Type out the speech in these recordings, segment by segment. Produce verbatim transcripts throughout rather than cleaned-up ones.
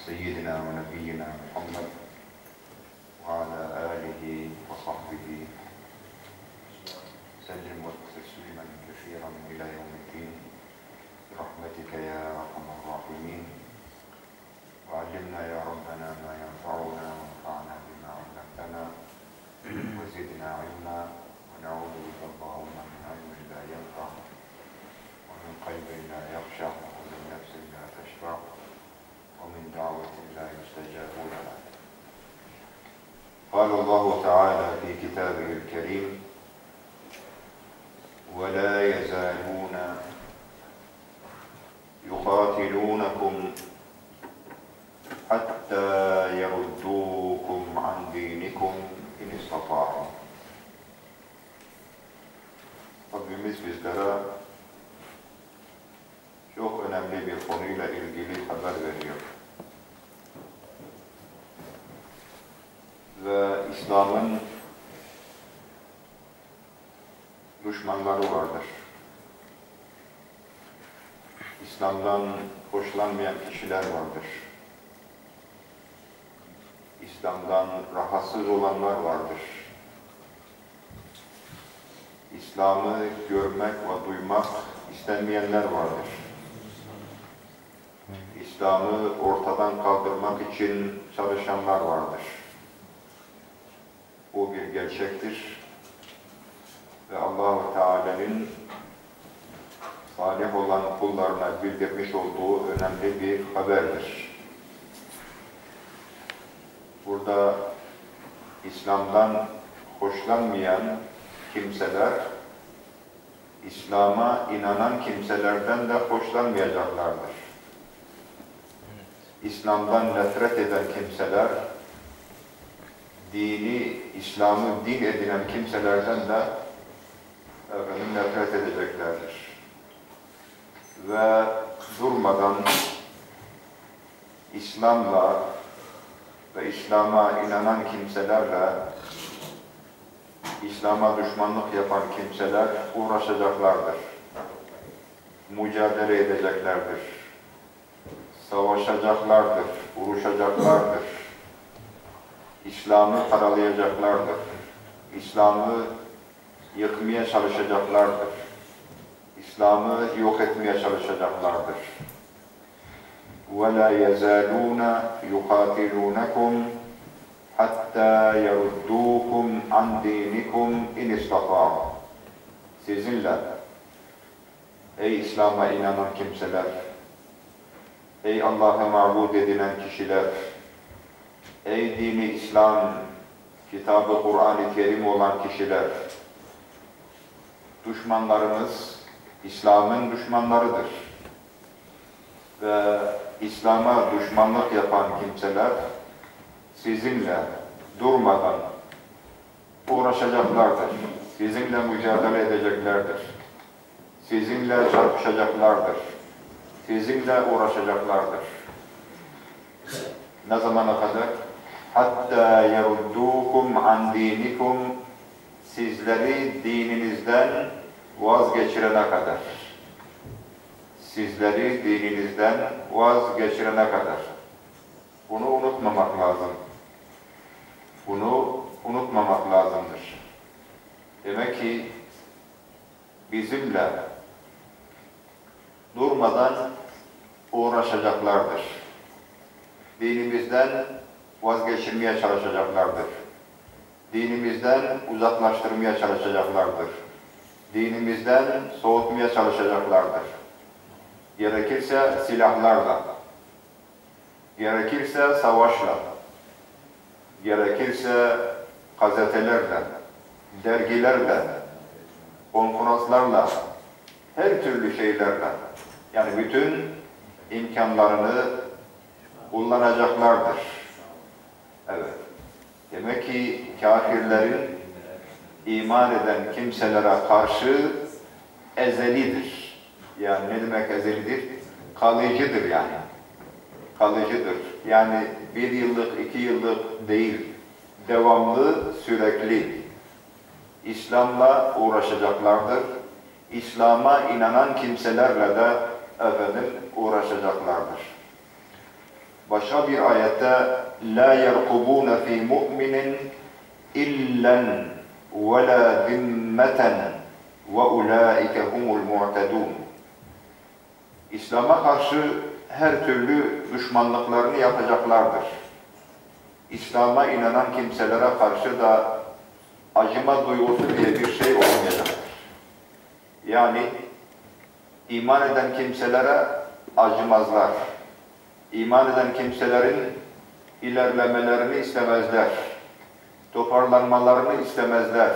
سيدنا ونبينا محمد وعلى آله وصحبه سلم تسليما كثيرا إلى يوم الدين برحمتك يا أرحم الراحمين. وعلمنا يا ربنا ما ينفعنا وانفعنا بما علمتنا وزدنا علما ونعوذ بك اللهم من علم لا ينفع ومن قلب لا يخشع ومن نفس لا تشبع ومن دعوة لا يستجاب لها. قال الله تعالى في كتابه الكريم: ولا يزالون يقاتلونكم حتى يردوكم عن دينكم in istata'u. Rabbimiz bizlere çok önemli bir konuyla ilgili haber veriyor. Ve İslam'ın düşmanları vardır. İslam'dan hoşlanmayan kişiler vardır. İslam'dan rahatsız olanlar vardır. İslam'ı görmek ve duymak istenmeyenler vardır. İslam'ı ortadan kaldırmak için çalışanlar vardır. Bu bir gerçektir. Ve Allah-u Teala'nın salih olan kullarına bildirmiş olduğu önemli bir haberdir. Burada İslam'dan hoşlanmayan kimseler, İslam'a inanan kimselerden de hoşlanmayacaklardır. İslam'dan nefret eden kimseler, dini, İslam'ı din edinen kimselerden de efendim, nefret edeceklerdir. Ve durmadan İslam'la ve İslam'a inanan kimselerle İslam'a düşmanlık yapan kimseler uğraşacaklardır. Mücadele edeceklerdir. Savaşacaklardır, vuruşacaklardır. İslam'ı karalayacaklardır. İslam'ı yıkmaya çalışacaklardır. İslam'ı yok etmeye çalışacaklardır. وَلَا يَزَالُونَ يُقَاتِلُونَكُمْ حَتَّى يَرُدُّوكُمْ عَنْ دِينِكُمْ اِنْ اِسْتَطَاعُوا. Sizinle, ey İslam'a inanan kimseler, ey Allah'a mabud edilen kişiler, ey dini İslam, kitabı Kur'an-ı Kerim olan kişiler, düşmanlarımız İslam'ın düşmanlarıdır. Ve İslam'a düşmanlık yapan kimseler sizinle durmadan uğraşacaklardır. Sizinle mücadele edeceklerdir. Sizinle çarpışacaklardır. Sizinle uğraşacaklardır. Ne zamana kadar? Hatta yeruddukum an dinikum, sizleri dininizden vazgeçirene kadar. Sizleri dininizden vazgeçirene kadar. Bunu unutmamak lazım. Bunu unutmamak lazımdır. Demek ki bizimle durmadan uğraşacaklardır. Dinimizden vazgeçirmeye çalışacaklardır. Dinimizden uzaklaştırmaya çalışacaklardır. Dinimizden soğutmaya çalışacaklardır. Gerekirse silahlarla, gerekirse savaşla, gerekirse gazetelerle, dergilerle, konferanslarla, her türlü şeylerle, yani bütün imkanlarını kullanacaklardır. Evet. Demek ki kafirlerin iman eden kimselere karşı ezelidir. Yani ne demek ezelidir? Kalıcıdır yani. Kalıcıdır. Yani bir yıllık, iki yıllık değil. Devamlı, sürekli. İslam'la uğraşacaklardır. İslam'a inanan kimselerle de efendim uğraşacaklardır. Başka bir ayette la yerkubun fi mu'minin illen ve la zimmeten ve ulaike humul mu'tedun. İslam'a karşı her türlü düşmanlıklarını yapacaklardır. İslam'a inanan kimselere karşı da acıma duygusu diye bir şey olmayacaktır. Yani iman eden kimselere acımazlar. İman eden kimselerin ilerlemelerini istemezler. Toparlanmalarını istemezler.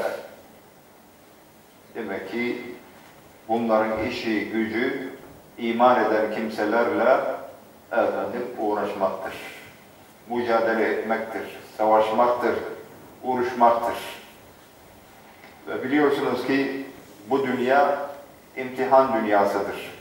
Demek ki bunların işi, gücü iman eden kimselerle efendim uğraşmaktır. Mücadele etmektir, savaşmaktır, uğraşmaktır. Ve biliyorsunuz ki bu dünya imtihan dünyasıdır.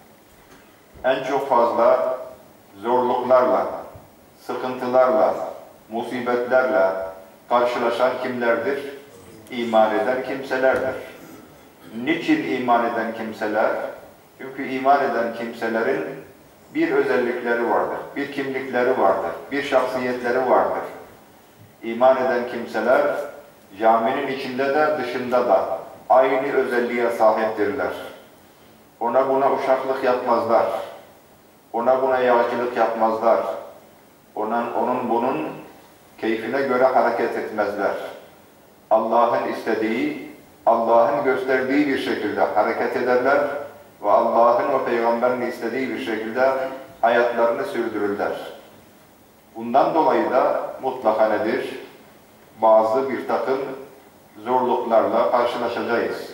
En çok fazla zorluklarla, sıkıntılarla, musibetlerle karşılaşan kimlerdir? İman eden kimselerdir. Niçin iman eden kimseler? Çünkü iman eden kimselerin bir özellikleri vardır, bir kimlikleri vardır, bir şahsiyetleri vardır. İman eden kimseler caminin içinde de dışında da aynı özelliğe sahiptirler. Ona buna uşaklık yapmazlar. Ona buna yağcılık yapmazlar. Onun, onun bunun keyfine göre hareket etmezler. Allah'ın istediği, Allah'ın gösterdiği bir şekilde hareket ederler ve Allah'ın o peygamberin istediği bir şekilde hayatlarını sürdürürler. Bundan dolayı da mutlaka nedir? Bazı bir takım zorluklarla karşılaşacağız.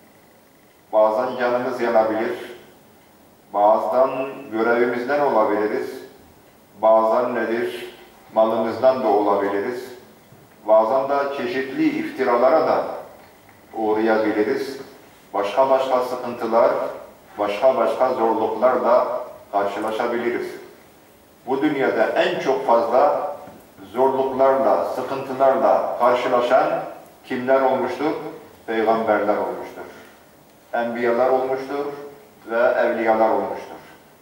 Bazen canımız yanabilir, bazen görevimizden olabiliriz, bazen nedir? Malımızdan da olabiliriz, bazen de çeşitli iftiralara da uğrayabiliriz. Başka başka sıkıntılar, başka başka zorluklarla karşılaşabiliriz. Bu dünyada en çok fazla zorluklarla, sıkıntılarla karşılaşan kimler olmuştur? Peygamberler olmuştur. Enbiyalar olmuştur ve evliyalar olmuştur.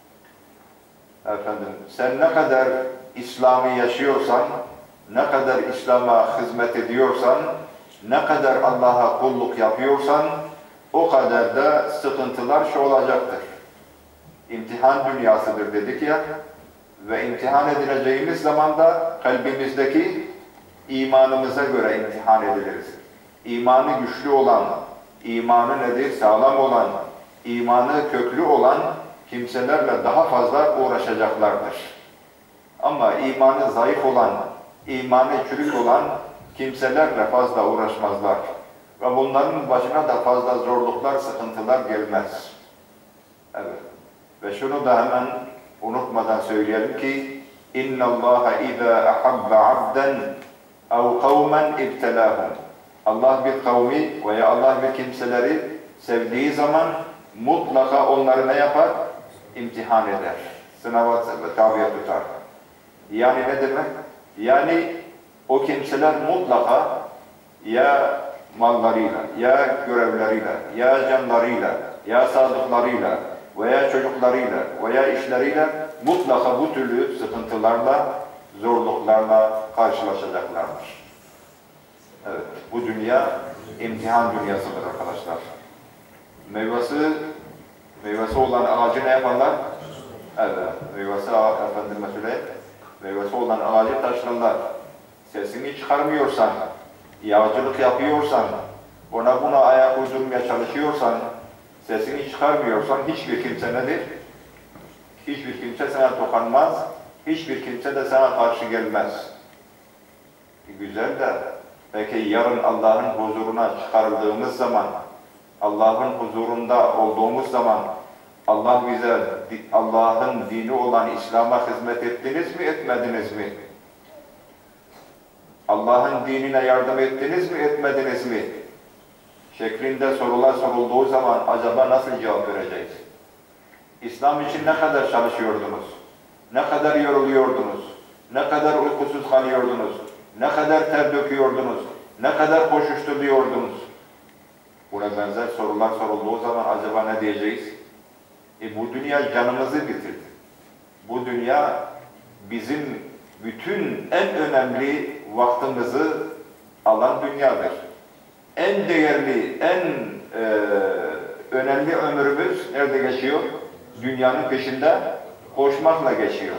Efendim, sen ne kadar İslam'ı yaşıyorsan, ne kadar İslam'a hizmet ediyorsan, ne kadar Allah'a kulluk yapıyorsan, o kadar da sıkıntılar şu olacaktır. İmtihan dünyasıdır dedik ya, ve imtihan edileceğimiz zaman da kalbimizdeki imanımıza göre imtihan ediliriz. İmanı güçlü olan, imanı nedir? Sağlam olan, imanı köklü olan kimselerle daha fazla uğraşacaklardır. Ama imanı zayıf olan, imanı çürük olan kimselerle fazla uğraşmazlar. Ve bunların başına da fazla zorluklar, sıkıntılar gelmez. Evet. Ve şunu da hemen unutmadan söyleyelim ki اِنَّ اللّٰهَ اِذَا اَحَبَّ عَبْدًا اَوْ قَوْمًا اِبْتَلَاهُمْ. Allah bir kavmi veya Allah bir kimseleri sevdiği zaman mutlaka onları ne yapar? İmtihan eder. Sınava tabi tutar. Yani ne demek? Yani o kimseler mutlaka ya mallarıyla, ya görevleriyle, ya canlarıyla, ya sağlıklarıyla veya çocuklarıyla veya işleriyle mutlaka bu türlü sıkıntılarla, zorluklarla karşılaşacaklardır. Evet, bu dünya imtihan dünyasıdır arkadaşlar. Meyvesi, meyvesi olan ağacı ne yaparlar? Evet, meyvesi, efendime söyleyeyim, meyvesi olan ağacı taşlarlar. Sesini çıkarmıyorsan, yağcılık yapıyorsan, ona buna ayak uydurmaya çalışıyorsan, sesini çıkarmıyorsan hiçbir kimse nedir? Hiçbir kimse sana dokunmaz, hiçbir kimse de sana karşı gelmez. Güzel de, peki yarın Allah'ın huzuruna çıkarıldığımız zaman, Allah'ın huzurunda olduğumuz zaman, Allah bize Allah'ın dini olan İslam'a hizmet ettiniz mi, etmediniz mi? Allah'ın dinine yardım ettiniz mi, etmediniz mi? Şeklinde sorular sorulduğu zaman acaba nasıl cevap vereceğiz? İslam için ne kadar çalışıyordunuz? Ne kadar yoruluyordunuz? Ne kadar uykusuz kalıyordunuz? Ne kadar ter döküyordunuz? Ne kadar koşuşturuyordunuz? Buna benzer sorular sorulduğu zaman acaba ne diyeceğiz? E bu dünya canımızı bitirdi. Bu dünya bizim bütün en önemli vaktimizi alan dünyadır. En değerli, en e, önemli ömrümüz nerede geçiyor? Dünyanın peşinde koşmakla geçiyor.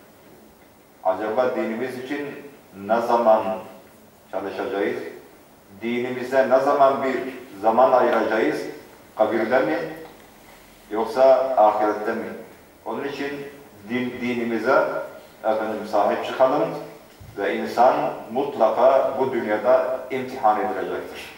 Acaba dinimiz için ne zaman çalışacağız? Dinimize ne zaman bir zaman ayıracağız? Kabirde mi? Yoksa ahirette mi? Onun için din, dinimize efendim, sahip çıkalım ve insan mutlaka bu dünyada imtihan edilecektir.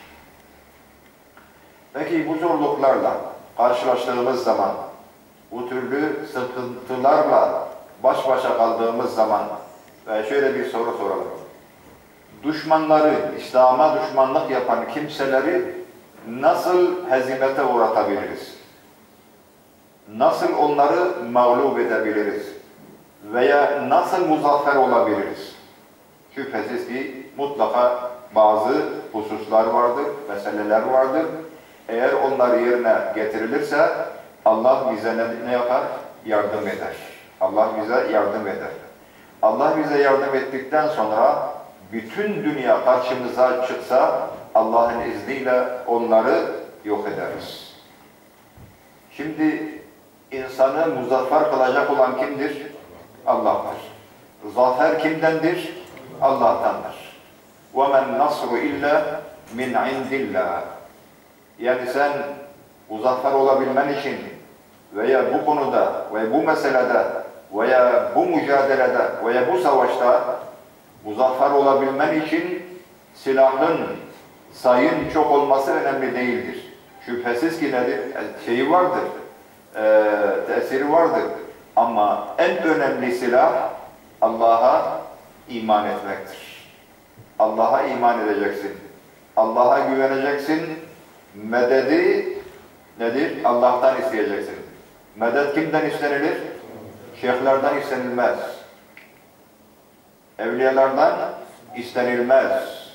Peki bu zorluklarla karşılaştığımız zaman, bu türlü sıkıntılarla baş başa kaldığımız zaman ve şöyle bir soru soralım. Düşmanları, İslam'a düşmanlık yapan kimseleri nasıl hezimete uğratabiliriz? Nasıl onları mağlup edebiliriz? Veya nasıl muzaffer olabiliriz? Şüphesiz ki mutlaka bazı hususlar vardır, meseleler vardır. Eğer onlar yerine getirilirse Allah bize ne, ne yapar? Yardım eder. Allah bize yardım eder. Allah bize yardım ettikten sonra bütün dünya karşımıza çıksa Allah'ın izniyle onları yok ederiz. Şimdi insanı muzaffer kılacak olan kimdir? Allah'tır. Zafer kimdendir? Allah'tandır. وَمَنْ نَصْرُ اِلَّا مِنْ عِنْدِ اللّٰهِ. Yani sen muzaffer olabilmen için veya bu konuda veya bu meselede veya bu mücadelede veya bu savaşta muzaffer olabilmen için silahın, sayın çok olması önemli değildir. Şüphesiz ki nedir? Şeyi vardır, e, tesiri vardır. Ama en önemli silah Allah'a iman etmektir. Allah'a iman edeceksin. Allah'a güveneceksin. Mededi nedir? Allah'tan isteyeceksin. Medet kimden istenilir? Şeyhlerden istenilmez. Evliyalardan istenilmez.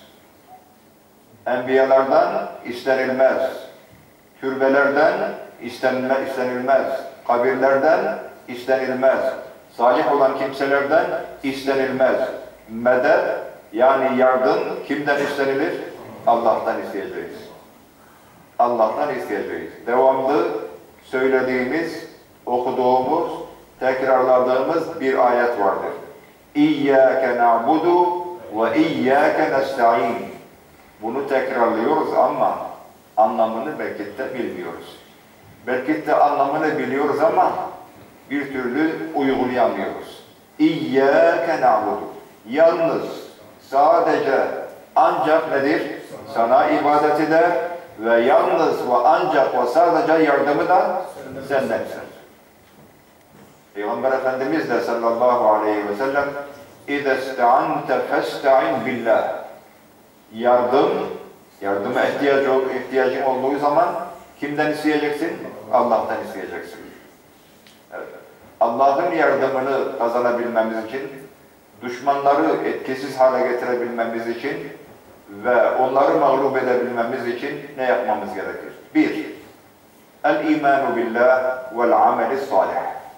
Enbiyalardan istenilmez. Türbelerden istenilmez. Kabirlerden istenilmez. Salih olan kimselerden istenilmez. Medet yani yardım kimden istenilir? Allah'tan isteyeceğiz. Allah'tan isteyeceğiz. Devamlı söylediğimiz, okuduğumuz, tekrarladığımız bir ayet vardır. İyyâke na'budu ve iyyâke nesta'in. Bunu tekrarlıyoruz ama anlamını belki de bilmiyoruz. Belki de anlamını biliyoruz ama bir türlü uygulayamıyoruz. İyyâke na'budu. Yalnız, sadece, ancak nedir? Sana ibadet eder ve yalnız ve ancak ve sadece yardımı da senden ister. Peygamber Efendimiz de sallallahu aleyhi ve sellem اِذَا اسْتَعَنْتَ فَاسْتَعِنْ بِاللّٰهِ. Yardım, yardıma ihtiyacı, ihtiyacın olduğu zaman kimden isteyeceksin? Allah'tan isteyeceksin. Evet. Allah'ın yardımını kazanabilmemiz için, düşmanları etkisiz hale getirebilmemiz için ve onları mağlup edebilmemiz için ne yapmamız gerekir? Bir, el-imanu billah vel-ameli salih.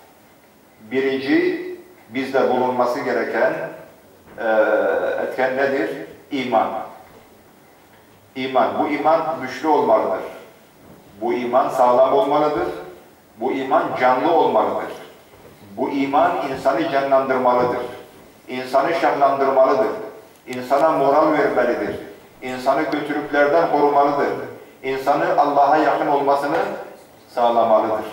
Birinci, bizde bulunması gereken e, etken nedir? İman. İman. Bu iman güçlü olmalıdır. Bu iman sağlam olmalıdır. Bu iman canlı olmalıdır. Bu iman insanı canlandırmalıdır. İnsanı şahlandırmalıdır. İnsana moral vermelidir. İnsanı kötülüklerden korumalıdır. İnsanı Allah'a yakın olmasını sağlamalıdır.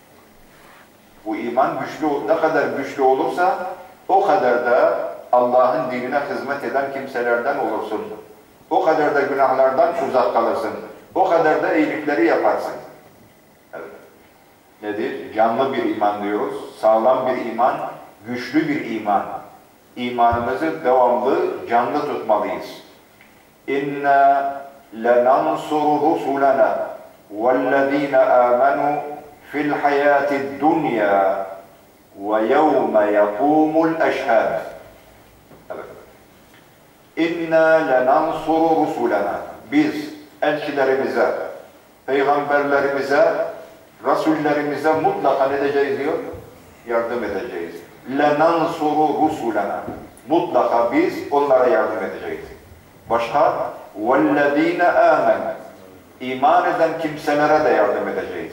Bu iman güçlü, ne kadar güçlü olursa o kadar da Allah'ın dinine hizmet eden kimselerden olursun. O kadar da günahlardan uzak kalırsın. O kadar da iyilikleri yaparsın. Evet. Nedir? Canlı bir iman diyoruz. Sağlam bir iman, güçlü bir iman. İmanımızı devamlı canlı tutmalıyız. İnna lenansuru rusulana vellezine amenu fil hayati dunya ve yevme yakumul eşhad. Evet. İnna lenansuru rusulana. Biz elçilerimize, peygamberlerimize, rasullerimize mutlaka ne edeceğiz diyor? Yardım edeceğiz. لَنَنْصُرُ رُسُولَنَا. Mutlaka biz onlara yardım edeceğiz. Başka? وَالَّذ۪ينَ آمَنُوا. İman eden kimselere de yardım edeceğiz.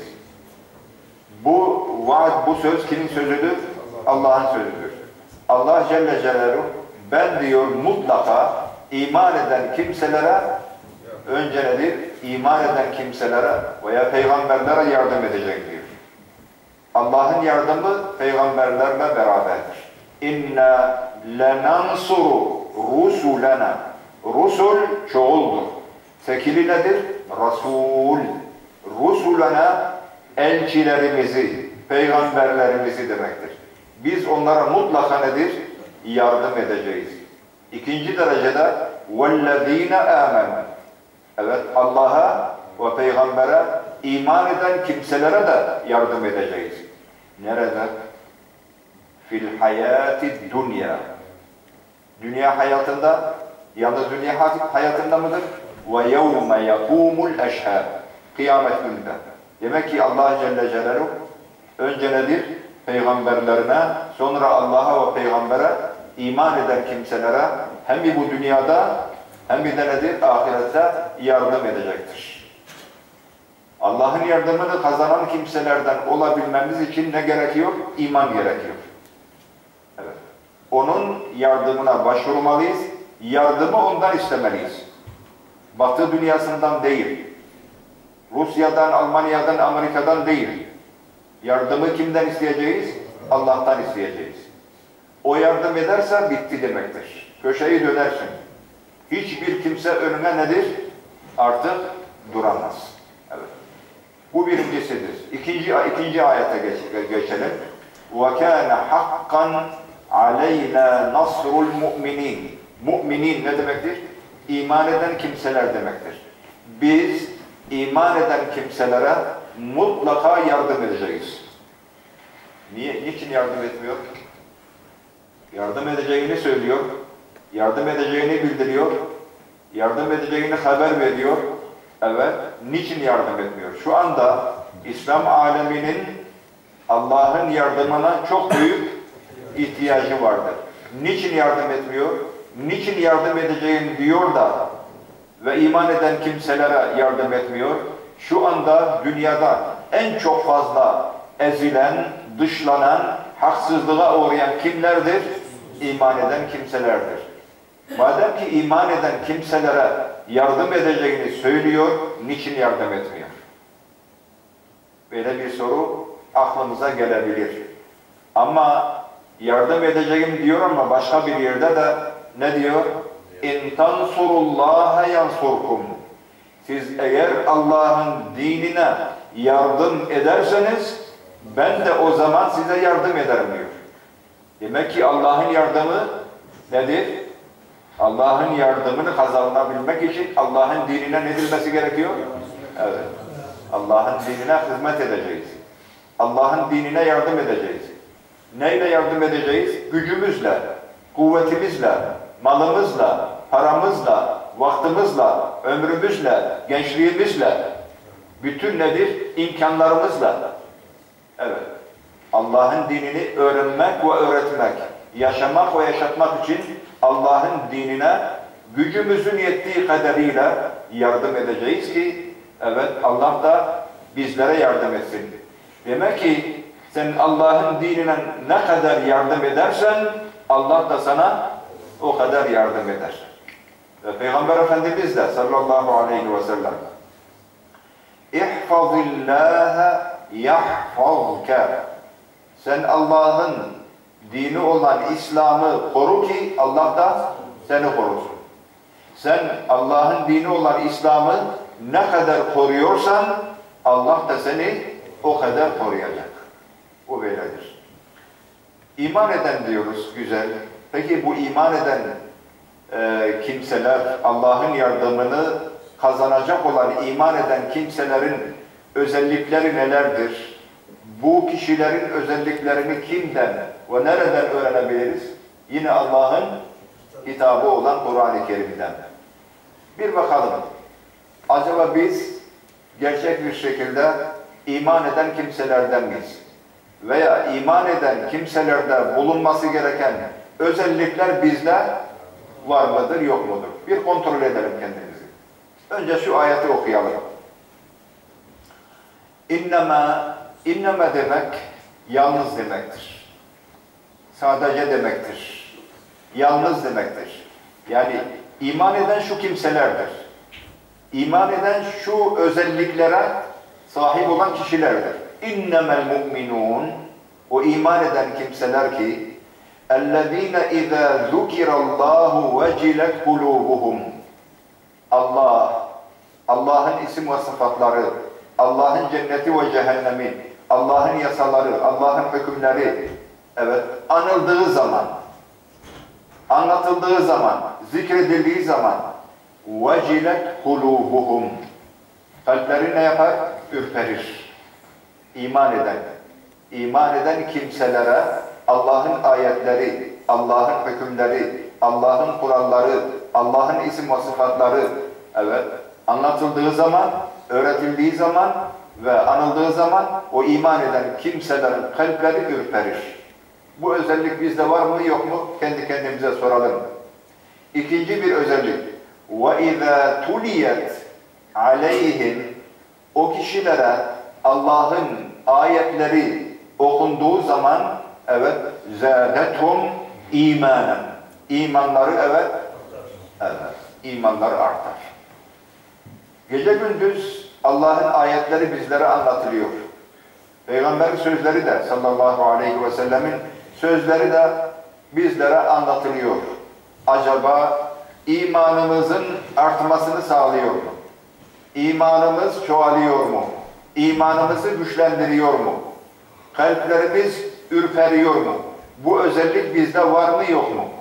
Bu vaat, bu söz kimin sözüdür? Allah'ın sözüdür. Allah Celle Celaluhu, ben diyor mutlaka iman eden kimselere, önce nedir? İman eden kimselere veya peygamberlere yardım edecek diyor. Allah'ın yardımı peygamberlerle beraberdir. İnna lenansuru rusulena. Rusul çoğuldur. Tekili nedir? Rasul. Rusulena elçilerimizi, peygamberlerimizi demektir. Biz onlara mutlaka nedir? Yardım edeceğiz. İkinci derecede وَالَّذ۪ينَ آمَنُوا. Evet, Allah'a ve peygambere iman eden kimselere de yardım edeceğiz. Nerede? Fil hayati dünya. Dünya hayatında, yalnız dünya hayatında mıdır? Ve yevme yakumul eşhad. Kıyamet gününde. Demek ki Allah Celle Celaluhu önce nedir? Peygamberlerine, sonra Allah'a ve peygambere iman eden kimselere hem bu dünyada hem de nedir? Ahirette yardım edecektir. Allah'ın yardımını kazanan kimselerden olabilmemiz için ne gerekiyor? İman gerekiyor. Evet. Onun yardımına başvurmalıyız. Yardımı ondan istemeliyiz. Batı dünyasından değil. Rusya'dan, Almanya'dan, Amerika'dan değil. Yardımı kimden isteyeceğiz? Allah'tan isteyeceğiz. O yardım ederse bitti demektir. Köşeyi dönersin. Hiçbir kimse önüne nedir? Artık duramaz. Evet. Bu birincisidir. İkinci, ikinci ayete geç, geçelim. وَكَانَ حَقًّا عَلَيْنَا نَصْرُ الْمُؤْمِنِينَ. Mu'minin ne demektir? İman eden kimseler demektir. Biz iman eden kimselere mutlaka yardım edeceğiz. Niye? Niçin yardım etmiyor? Yardım edeceğini söylüyor. Yardım edeceğini bildiriyor. Yardım edeceğini haber veriyor. Evet. Niçin yardım etmiyor? Şu anda İslam aleminin Allah'ın yardımına çok büyük ihtiyacı vardır. Niçin yardım etmiyor? Niçin yardım edeceğini diyor da ve iman eden kimselere yardım etmiyor? Şu anda dünyada en çok fazla ezilen, dışlanan, haksızlığa uğrayan kimlerdir? İman eden kimselerdir. Madem ki iman eden kimselere yardım edeceğini söylüyor, niçin yardım etmiyor? Böyle bir soru aklımıza gelebilir. Ama yardım edeceğim diyor ama başka bir yerde de ne diyor? İn tansurullaha yansurkum. Siz eğer Allah'ın dinine yardım ederseniz ben de o zaman size yardım ederim diyor. Demek ki Allah'ın yardımı nedir? Allah'ın yardımını kazanabilmek için Allah'ın dinine ne edilmesi gerekiyor? Evet. Allah'ın dinine hizmet edeceğiz. Allah'ın dinine yardım edeceğiz. Neyle yardım edeceğiz? Gücümüzle, kuvvetimizle, malımızla, paramızla, vaktimizle, ömrümüzle, gençliğimizle, bütün nedir? İmkanlarımızla. Evet. Allah'ın dinini öğrenmek ve öğretmek, yaşamak ve yaşatmak için Allah'ın dinine gücümüzün yettiği kadarıyla yardım edeceğiz ki evet Allah da bizlere yardım etsin. Demek ki sen Allah'ın dinine ne kadar yardım edersen Allah da sana o kadar yardım eder. Ve Peygamber Efendimiz de sallallahu aleyhi ve sellem İhfazillâhe yahfazke. Sen Allah'ın dini olan İslam'ı koru ki Allah da seni korusun. Sen Allah'ın dini olan İslam'ı ne kadar koruyorsan Allah da seni o kadar koruyacak. Bu böyledir. İman eden diyoruz, güzel. Peki bu iman eden e, kimseler Allah'ın yardımını kazanacak olan iman eden kimselerin özellikleri nelerdir? Bu kişilerin özelliklerini kimden ve nereden öğrenebiliriz? Yine Allah'ın kitabı olan Kur'an-ı Kerim'den. Bir bakalım. Acaba biz gerçek bir şekilde iman eden kimselerden miyiz? veya iman eden kimselerde bulunması gereken özellikler bizde var mıdır, yok mudur? Bir kontrol edelim kendimizi. Önce şu ayeti okuyalım. İnnema, inneme demek yalnız demektir. Sadece demektir. Yalnız demektir. Yani iman eden şu kimselerdir. İman eden şu özelliklere sahip olan kişilerdir. İnnemel mu'minun, o iman eden kimseler ki اَلَّذ۪ينَ اِذَا ذُكِرَ اللّٰهُ وَجِلَتْ قُلُوبُهُمْ Allah, Allah'ın isim ve sıfatları, Allah'ın cenneti ve cehennemi, Allah'ın yasaları, Allah'ın hükümleri, evet, anıldığı zaman, anlatıldığı zaman, zikredildiği zaman وَجِلَتْ قُلُوبُهُمْ kalpleri ne yapar? Ürperir. İman eden, iman eden kimselere Allah'ın ayetleri, Allah'ın hükümleri, Allah'ın kuralları, Allah'ın isim ve sıfatları, evet, anlatıldığı zaman, öğretildiği zaman ve anıldığı zaman o iman eden kimselerin kalpleri ürperir. Bu özellik bizde var mı, yok mu? Kendi kendimize soralım. İkinci bir özellik. وَاِذَا تُلِيَتْ عَلَيْهِمْ o kişilere Allah'ın ayetleri okunduğu zaman evet زَادَتْهُمْ imanen imanları evet evet imanları artar. Gece gündüz Allah'ın ayetleri bizlere anlatılıyor. Peygamberin sözleri de sallallahu aleyhi ve sellemin sözleri de bizlere anlatılıyor. Acaba imanımızın artmasını sağlıyor mu? İmanımız çoğalıyor mu? İmanımızı güçlendiriyor mu? Kalplerimiz ürperiyor mu? Bu özellik bizde var mı, yok mu?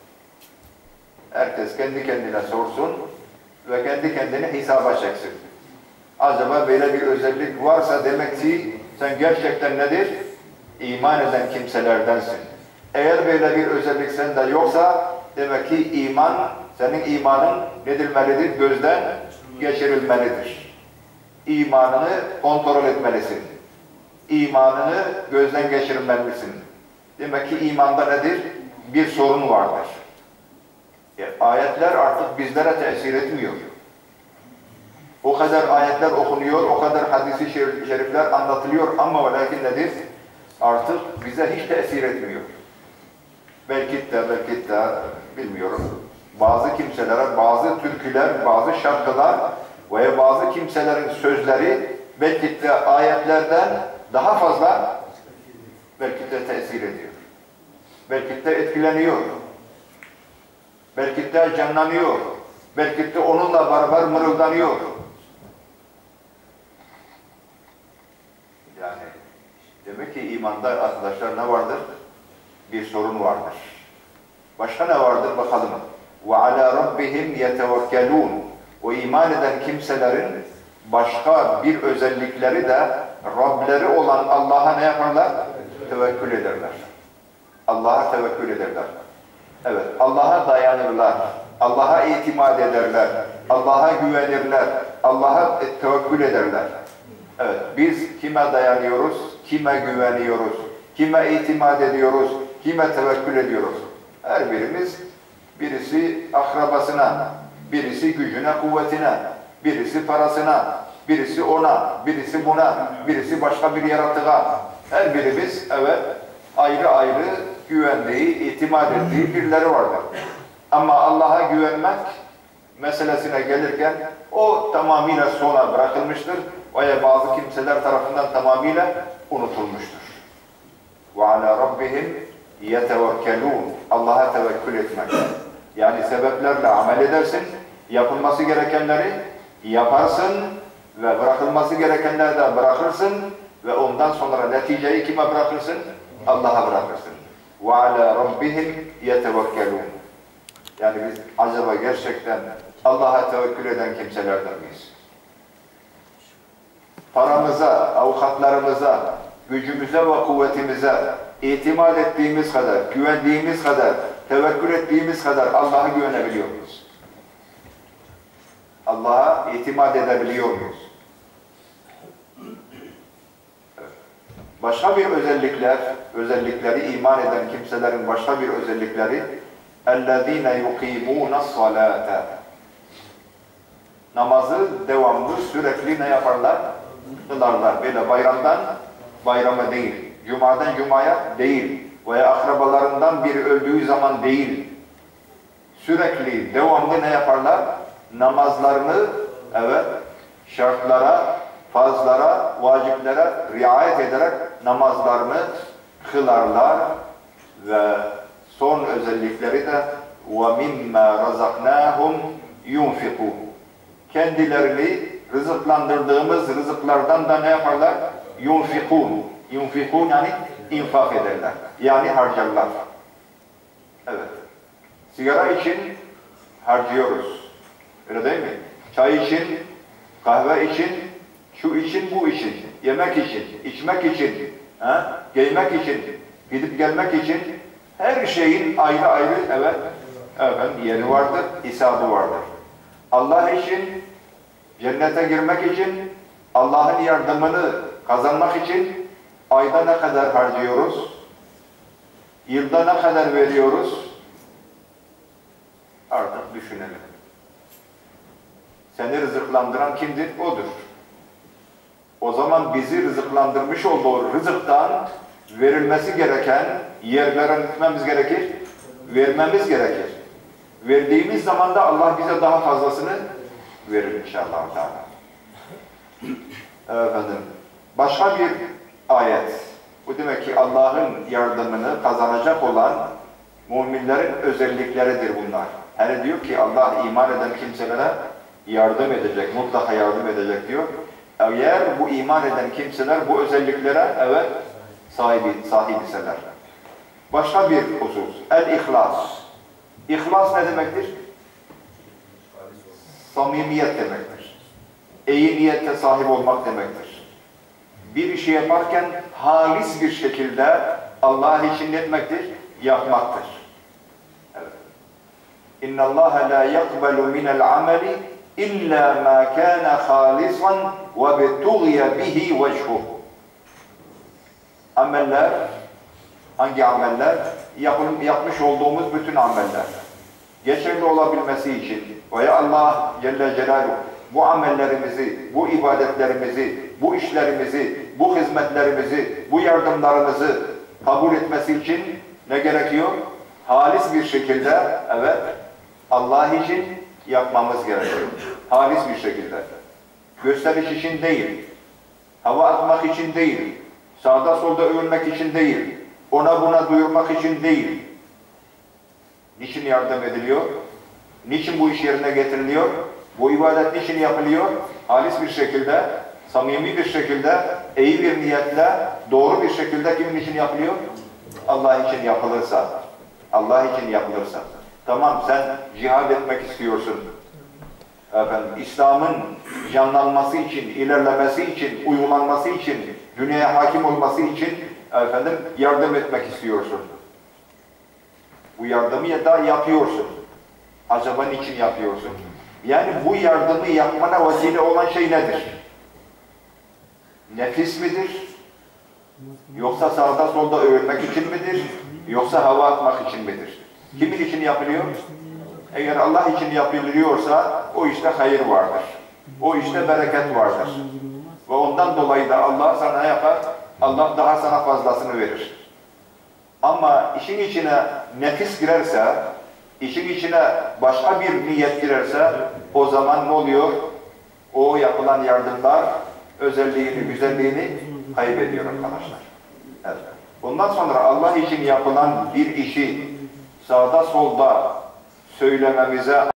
Herkes kendi kendine sorsun ve kendi kendini hesaba çeksin. Acaba böyle bir özellik varsa demek ki sen gerçekten nedir? İman eden kimselerdensin. Eğer böyle bir özellik sende yoksa demek ki iman, senin imanın ne edilmelidir? Gözden geçirilmelidir. İmanını kontrol etmelisin. İmanını gözden geçirmelisin. Demek ki imanda nedir? Bir sorun vardır. E, ayetler artık bizlere tesir etmiyor. O kadar ayetler okunuyor, o kadar hadis-i şerifler anlatılıyor ama lakin nedir? Artık bize hiç tesir etmiyor. Belki de, belki de bilmiyorum. Bazı kimselere, bazı türküler, bazı şarkılar veya bazı kimselerin sözleri belki de ayetlerden daha fazla belki de tesir ediyor. Belki de etkileniyor. Belki de canlanıyor. Belki de onunla beraber mırıldanıyor. Yani demek ki imanda arkadaşlar ne vardır? Bir sorun vardır. Başka ne vardır bakalım. وَعَلَى رَبِّهِمْ يَتَوَكَّلُونَ O iman eden kimselerin başka bir özellikleri de Rableri olan Allah'a ne yaparlar? Tevekkül ederler. Allah'a tevekkül ederler. Evet, Allah'a dayanırlar. Allah'a itimat ederler. Allah'a güvenirler. Allah'a tevekkül ederler. Evet, biz kime dayanıyoruz? Kime güveniyoruz? Kime itimat ediyoruz? Kime tevekkül ediyoruz? Her birimiz birisi akrabasına, birisi gücüne, kuvvetine, birisi parasına, birisi ona, birisi buna, birisi başka bir yaratığa. Her birimiz evet ayrı ayrı güvendiği, itimat ettiği birileri vardır. Ama Allah'a güvenmek meselesine gelirken o tamamıyla sona bırakılmıştır veya bazı kimseler tarafından tamamıyla unutulmuştur. وَعَلَى رَبِّهِمْ يَتَوَكَّلُونَ Allah'a tevekkül etmek. Yani sebeplerle amel edersin, yapılması gerekenleri yaparsın ve bırakılması gerekenleri de bırakırsın ve ondan sonra neticeyi kime bırakırsın? Allah'a bırakırsın. وَعَلَى رَبِّهِمْ يَتَوَكَّلُونَ Yani biz acaba gerçekten Allah'a tevekkül eden kimselerden miyiz? Paramıza, avukatlarımıza, gücümüze ve kuvvetimize itimat ettiğimiz kadar, güvendiğimiz kadar, tevekkül ettiğimiz kadar Allah'a güvenebiliyor muyuz? Allah'a itimat edebiliyor muyuz? Evet. Başka bir özellikler, özellikleri iman eden kimselerin başka bir özellikleri اَلَّذ۪ينَ يُقِيمُونَ الصَّلَاةَ Namazı devamlı, sürekli ne yaparlar? Kılarlar. Böyle bayramdan bayrama değil, cumadan cumaya değil veya akrabalarından biri öldüğü zaman değil. Sürekli, devamlı ne yaparlar? Namazlarını, evet, şartlara, farzlara, vaciplere riayet ederek namazlarını kılarlar ve son özellikleri de وَمِمَّا رَزَقْنَاهُمْ يُنْفِقُونَ Kendilerini rızıklandırdığımız rızıklardan da ne yaparlar? يُنْفِقُونَ يُنْفِقُونَ yani infak ederler. Yani harcarlar. Evet. Sigara için harcıyoruz. Öyle değil mi? Çay için, kahve için, şu için, bu için, yemek için, içmek için, ha? Giymek için, gidip gelmek için her şeyin ayrı ayrı evet, efendim, yeri vardır, hesabı vardır. Allah için, cennete girmek için, Allah'ın yardımını kazanmak için ayda ne kadar harcıyoruz? Yılda ne kadar veriyoruz? Artık düşünelim. Seni rızıklandıran kimdir? Odur. O zaman bizi rızıklandırmış olduğu rızıktan verilmesi gereken yerlere gitmemiz gerekir, vermemiz gerekir. Verdiğimiz zaman da Allah bize daha fazlasını verir inşallah. Efendim, başka bir ayet. Bu demek ki Allah'ın yardımını kazanacak olan müminlerin özellikleridir bunlar. Hani diyor ki Allah iman eden kimselere yardım edecek, mutlaka yardım edecek diyor. Eğer bu iman eden kimseler bu özelliklere evet sahibi, sahibi iseler. Başka bir husus, el-ihlas. İhlas ne demektir? Samimiyet demektir. İyi niyette sahip olmak demektir. Bir işi yaparken halis bir şekilde Allah için ne etmektir? Yapmaktır. Evet. İnna Allah la yaqbalu min el-ameli illa ma kana halisan ve betughiya bihi vejhuh. Ameller, hangi ameller? Yapın, yapmış olduğumuz bütün ameller. Geçerli olabilmesi için veya Allah Celle Celaluhu bu amellerimizi, bu ibadetlerimizi, bu işlerimizi, bu hizmetlerimizi, bu yardımlarımızı kabul etmesi için ne gerekiyor? Halis bir şekilde, evet, Allah için yapmamız gerekiyor. Halis bir şekilde. Gösteriş için değil, hava atmak için değil, sağda solda övünmek için değil, ona buna duyurmak için değil. Niçin yardım ediliyor? Niçin bu iş yerine getiriliyor? Bu ibadet niçin yapılıyor? Halis bir şekilde, samimi bir şekilde, iyi bir niyetle, doğru bir şekilde kimin için yapılıyor? Allah için yapılırsa. Allah için yapılırsa. Tamam, sen cihad etmek istiyorsun. Efendim, İslam'ın canlanması için, ilerlemesi için, uygulanması için, dünyaya hakim olması için efendim yardım etmek istiyorsun. Bu yardımı ya da yapıyorsun. Acaba niçin yapıyorsun? Yani bu yardımı yapmana vesile olan şey nedir? Nefis midir? Yoksa sağda solda övünmek için midir? Yoksa hava atmak için midir? Kimin için yapılıyor? Eğer Allah için yapılıyorsa o işte hayır vardır. O işte bereket vardır. Ve ondan dolayı da Allah sana ne yapar? Allah daha sana fazlasını verir. Ama işin içine nefis girerse, işin içine başka bir niyet girerse o zaman ne oluyor? O yapılan yardımlar özelliğini, güzelliğini kaybediyor arkadaşlar. Evet. Ondan sonra Allah için yapılan bir işi sağda solda söylememize